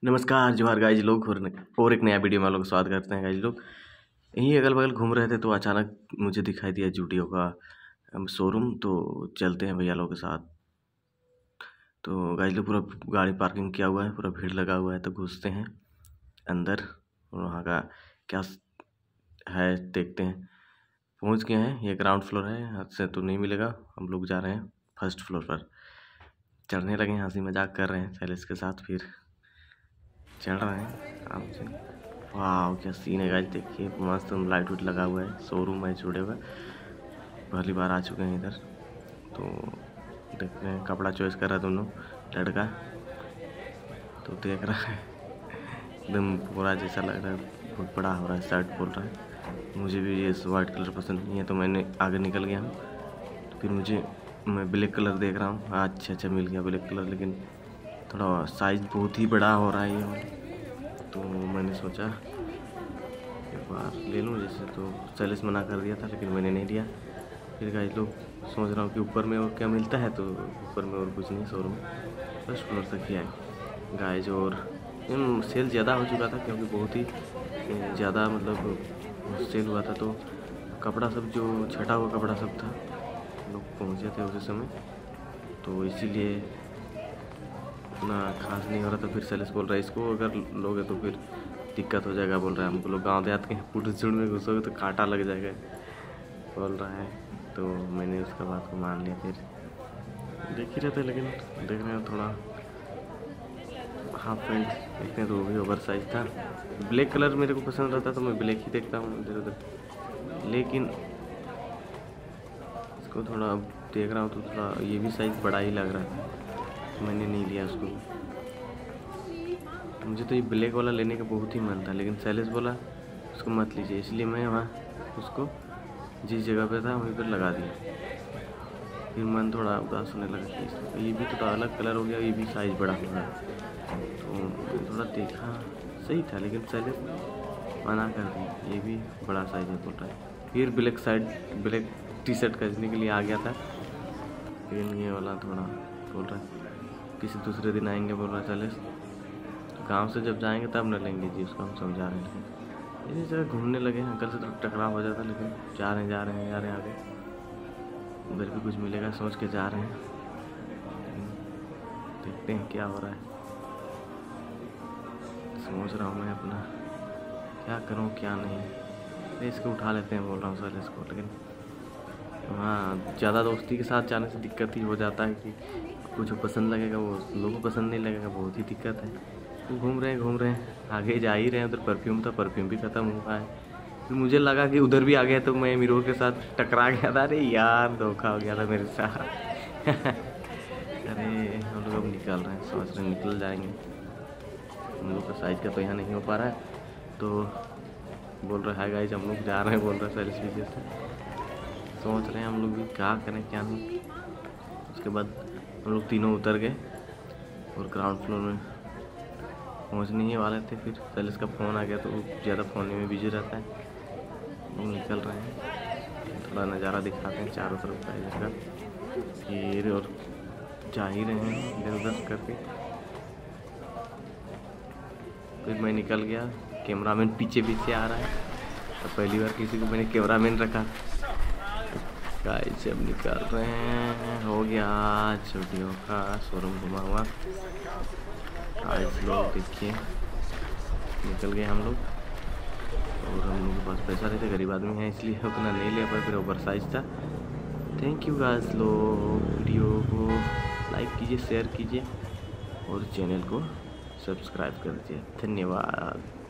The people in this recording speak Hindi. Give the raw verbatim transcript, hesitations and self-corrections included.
नमस्कार जोहार गाइज लोग और, और एक नया वीडियो में आप लोग स्वागत करते हैं गाइज लोग। यहीं अगल बगल घूम रहे थे तो अचानक मुझे दिखाई दिया जूडियो का शोरूम। तो चलते हैं भैया लोगों के साथ। तो गाइज लोग पूरा गाड़ी पार्किंग किया हुआ है, पूरा भीड़ लगा हुआ है। तो घुसते हैं अंदर और वहाँ का क्या है देखते हैं। पहुँच गए हैं, ये ग्राउंड फ्लोर है, हाथ से तो नहीं मिलेगा। हम लोग जा रहे हैं फर्स्ट फ्लोर पर। चढ़ने लगे, हंसी मजाक कर रहे हैं सैलिस के साथ। फिर चढ़ रहे हैं आराम से। वाह क्या सीन है गाइस, देखिए मस्त लाइट वाइट लगा हुआ है। शोरूम है जुड़े हुआ। पहली बार आ चुके हैं इधर तो देख रहे हैं। कपड़ा चॉइस कर रहा है दोनों लड़का, तो देख रहा है एकदम पूरा जैसा लग रहा है, बहुत बड़ा हो रहा है। शर्ट बोल रहा है मुझे भी ये वाइट कलर पसंद नहीं है, तो मैंने आगे निकल गया हूँ। तो फिर मुझे मैं ब्लैक कलर देख रहा हूँ। अच्छा अच्छा मिल गया ब्लैक कलर, लेकिन थोड़ा साइज़ बहुत ही बड़ा हो रहा है ये। तो मैंने सोचा एक बार ले लूँ जैसे, तो सैलिस मना कर दिया था लेकिन मैंने नहीं लिया। फिर गाइस लोग सोच रहा हूँ कि ऊपर में और क्या मिलता है, तो ऊपर में और कुछ नहीं। शोरूम फर्स्ट फ्लोर तक ही है गाइस। और सेल ज़्यादा हो चुका था क्योंकि बहुत ही ज़्यादा मतलब सेल हुआ था। तो कपड़ा सब जो छटा हुआ कपड़ा सब था, लोग पहुँचे थे उसी समय, तो इसीलिए इतना खास नहीं हो रहा था। फिर सैलिस बोल रहा है इसको अगर लोगे तो फिर दिक्कत हो जाएगा। बोल रहा है हमको लोग गाँव देहात के पुटझुड़ में घुसोगे तो कांटा लग जाएगा बोल रहा है। तो मैंने उसका बात को मान लिया। फिर देख ही रहे थे, लेकिन देख रहे हैं थोड़ा हाफ पैंट देखते हैं तो वो भी ओवर साइज था। ब्लैक कलर मेरे को पसंद रहता तो मैं ब्लैक ही देखता हूँ इधर उधर, लेकिन इसको थोड़ा देख रहा हूँ तो थोड़ा ये भी साइज़ बड़ा ही लग रहा है, तो मैंने नहीं लिया उसको। मुझे तो ये ब्लैक वाला लेने का बहुत ही मन था, लेकिन सैलिस बोला उसको मत लीजिए, इसलिए मैं वहाँ उसको जिस जगह पे था वहीं पर लगा दिया। फिर मन थोड़ा उदास होने लगा कि इसको ये भी थोड़ा अलग कलर हो गया, ये भी साइज़ बड़ा हो गया। तो थोड़ा देखा सही था, लेकिन सैलिस मना कर दी, ये भी बड़ा साइज़ है बोल रहा है। फिर black side black T shirt खरीदने के लिए आ गया था, लेकिन ये वाला थोड़ा बोल रहा है किसी दूसरे दिन आएंगे बोल रहा है सैलिस। गांव से जब जाएंगे तब न लेंगे जी, उसको हम समझा रहे हैं। इसी जगह घूमने लगे हैं, अंकल से तो टकराव हो जाता, लेकिन जा रहे हैं जा रहे हैं जा रहे हैं आगे। उधर भी कुछ मिलेगा सोच के जा रहे हैं, देखते हैं क्या हो रहा है। सोच रहा हूँ मैं अपना क्या करूँ क्या नहीं। इसको उठा लेते हैं बोल रहा हूँ सैलिस को, लेकिन हाँ ज़्यादा दोस्ती के साथ जाने से दिक्कत ही हो जाता है कि कुछ पसंद लगेगा वो लोगों को पसंद नहीं लगेगा, बहुत ही दिक्कत है। तो घूम रहे हैं घूम रहे हैं आगे जा ही रहे हैं। उधर परफ्यूम था, परफ्यूम भी ख़त्म हुआ है। फिर मुझे लगा कि उधर भी आ गया, तो मैं मिरर के साथ टकरा गया था। अरे यार धोखा हो गया था मेरे साथ। अरे हम लोग अब निकल रहे हैं, सोच रहे निकल जाएंगे। हम लोग का साइज़ का तो यहाँ नहीं हो पा रहा है, तो बोल रहा है गाइस हम लोग जा रहे हैं बोल रहा है सैलिस विजय से। सोच रहे हैं हम लोग भी क्या करें क्या नहीं। उसके बाद हम लोग तीनों उतर गए और ग्राउंड फ्लोर में पहुंचने ही वाले थे। फिर सैलिस का फ़ोन आ गया, तो ज़्यादा फ़ोन में बिजी रहता है। हम निकल रहे हैं, थोड़ा नज़ारा दिखाते हैं चारों तरफ का इधर का। फिर और जा ही रहे हैं इधर उधर करके। फिर मैं निकल गया, कैमरामैन पीछे पीछे आ रहा है। तो पहली बार किसी को मैंने कैमरामैन रखा। गाइस अब निकल रहे हैं, हो गया जूडियो का शोरूम घुमा हुआ। गाइस लोग देखिए निकल गए हम लोग, और हम लोग के पास पैसा नहीं था, गरीब आदमी है इसलिए उतना नहीं ले पाए, फिर ओवर साइज था। थैंक यू गाइस लोग, वीडियो को लाइक कीजिए, शेयर कीजिए और चैनल को सब्सक्राइब कर दीजिए। धन्यवाद।